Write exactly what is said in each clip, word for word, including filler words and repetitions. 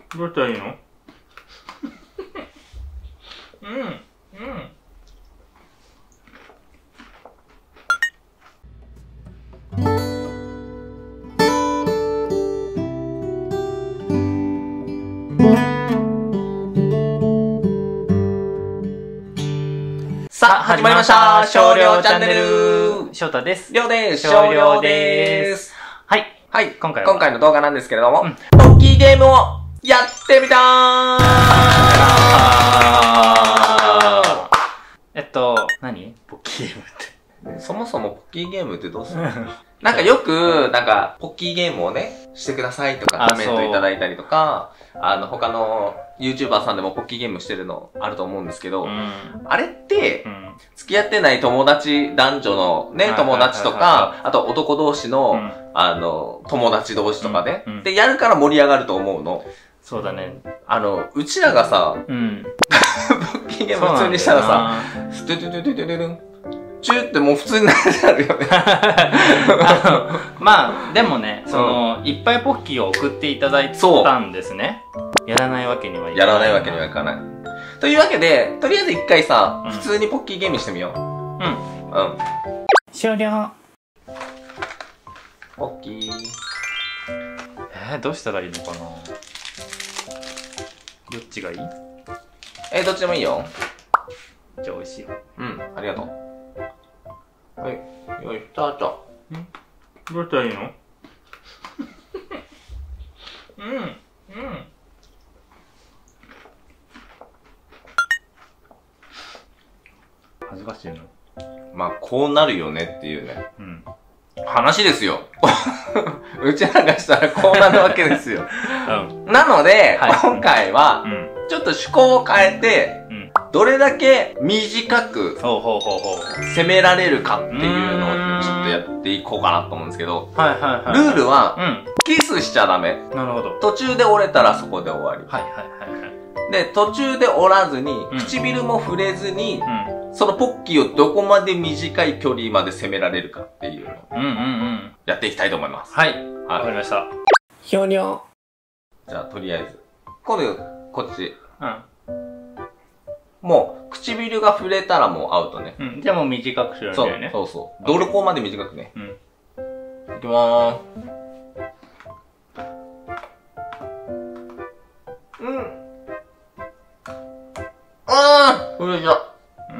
どうしたらいいの？うんうん。 さあ、始まりました少量チャンネル。 翔太です。 りょうです。 少量です。はい。 はい。 今回は今回の動画なんですけれども、 うん、 ポッキーゲームをやってみたーえっと、何？ポッキーゲームって。 そもそもポッキーゲームってどうするの？なんかよく、なんか、ポッキーゲームをね、してくださいとかコメントいただいたりとか、あの、他の YouTuber さんでもポッキーゲームしてるのあると思うんですけど、うん、あれって、うん、付き合ってない友達、男女のね、友達とか、あと男同士の、うん、あの、友達同士とかで、うんうん、で、やるから盛り上がると思うの。 そうだね。 あの、うちらがさ、うん、ポッキーゲーム普通にしたらさ、ストゥトゥトゥトゥトゥトゥンチューってもう普通になるよねまあでもね、その、うん、いっぱいポッキーを送っていただいたんですね。やらないわけにはいかない。 やらないわけにはいかない。というわけで、とりあえず一回さ、うん、普通にポッキーゲームしてみよう。うん。うん。 終了。 ポッキー。 えー、どうしたらいいのかな。どっちがいい？ えー、どっちでもいいよ。 じゃあ美味しいよ。 うん、ありがとう。はい、よい、スタート。 ん？どうしたらいいの？うん、うん。恥ずかしいの。 まあ、こうなるよねっていうね。うん。話ですよ。うちらがしたらこうなるわけですよ。うん、なので、はい、今回は、うん、ちょっと趣向を変えて、うん、どれだけ短く攻められるかっていうのをちょっとやっていこうかなと思うんですけど、ルールは、うん、キスしちゃダメ。 なるほど。 途中で折れたらそこで終わり。 はいはいはいはい。 で、途中で折らずに、うん、唇も触れずに、うんそのポッキーをどこまで短い距離まで攻められるかっていうのをやっていきたいと思います。 はい。わかりました。 ひょにょ。じゃあ、とりあえず。今度、こっち。うん。もう、唇が触れたらもうアウトね。 うん。じゃあもう短くするんだよね。 そうそうそう。どこまで短くね。うん。いきまーす。うん。あー触れた。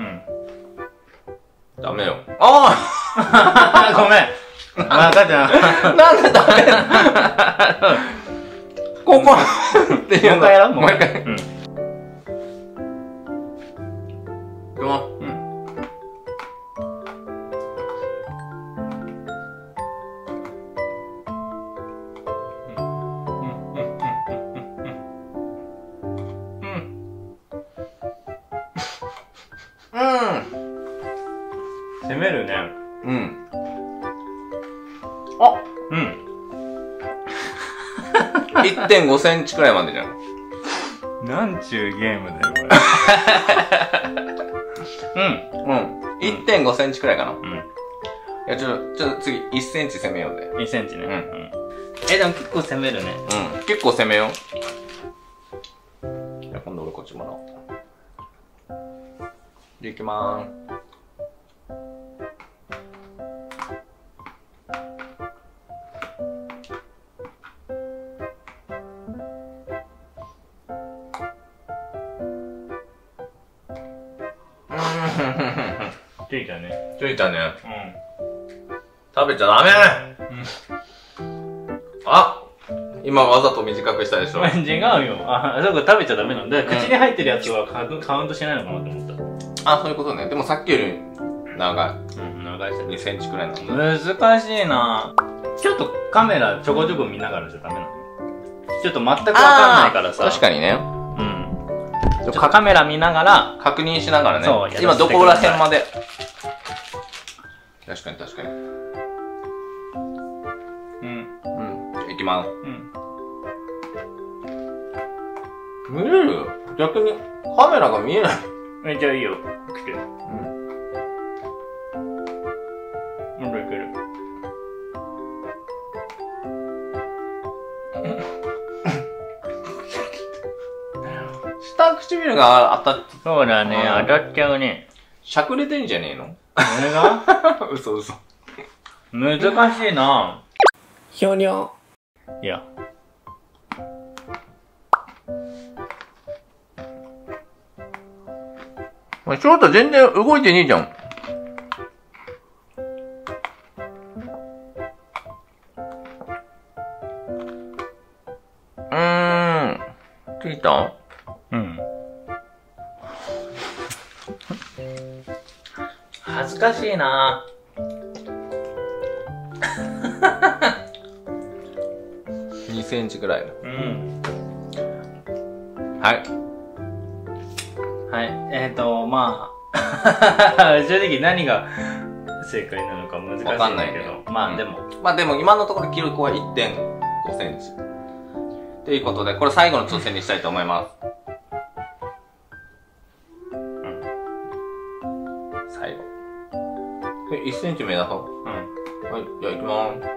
ダメよ。ああごめん。分かったな。 なんでダメなのここっていうの。 もう一回やろうもう一回。うん。 いきます。うん。 攻めるね。 うん。 あうん。 いってんごセンチくらいまでじゃん。 なんちゅうゲームだよ、これ。うん。 うん。いってんごセンチくらいかな。うん。いや、ちょっと、ちょっと次、いっセンチ攻めようぜ。 いっセンチね。うん。うん、え、でも結構攻めるね。 うん。結構攻めよう。じゃあ今度俺こっちもらおう。で、いきまーす。 ついたね。 ついたね。うん。食べちゃダメ、うん、あ今わざと短くしたでしょ。 違うよ。あ、そうか食べちゃダメなんで、口に入ってるやつはカウントしないのかなと思った。 あ、そういうことね。でもさっきより長い。うん、長いしにセンチくらいなの。 難しいなちょっとカメラちょこちょこ見ながらじゃダメなのちょっと全くわかんないからさ。 確かにね。 うん。ちょっとカメラ見ながら確認しながらね。そう今どこら辺まで。確かに確かに。うん。うん。いきます。うん。見れる？逆にカメラが見えない。 え、じゃあいいよ。来て。うん。まだいける。 下唇が当たっそうだね、当たっちゃうね。 しゃくれてんじゃねえの？ 俺が嘘嘘。 難しいな。 ひょにょ。 いや。 お前、翔太全然動いてねえじゃん。うーん。ついた？ うん。恥ずかしいな。 にセンチぐらいの。 うん。 はい。 はい。えっ、ー、と、まあ、正直何が正解なのか難しいんだけど、 わかんないけどまあでも、 うん。まあでも今のところ記録は いってんごセンチ。ということで、これ最後の挑戦にしたいと思います。うん。最後。え、いっセンチ目だと？ うん。 はい、じゃあ行きまーす。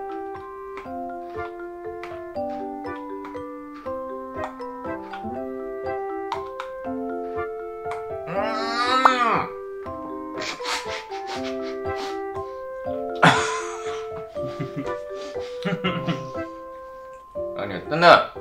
何やってんだ。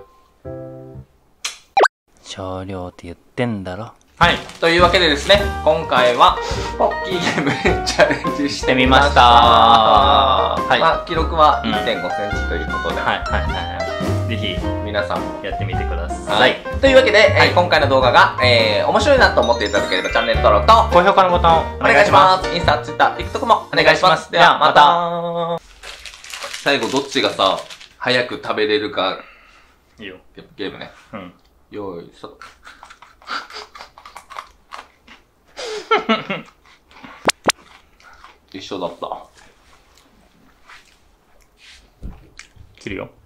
少量って言ってんだろ。 はい。というわけでですね、今回は、ポッキーゲームにチャレンジしてみました。はい。まあ、記録は いってんごセンチということで。 はいはいはい。ぜひ、 皆さんもやってみてください。 はい。というわけで、はい、えー、今回の動画が、えー、面白いなと思っていただければ、チャンネル登録と、 高評価のボタンをお願いします。 インスタ、ツイッター、TikTok もお願いします。では、また。最後、どっちがさ、早く食べれるか、 いいよ。 ゲームね。 うん。 よーい、そ。一緒だった。 切るよ。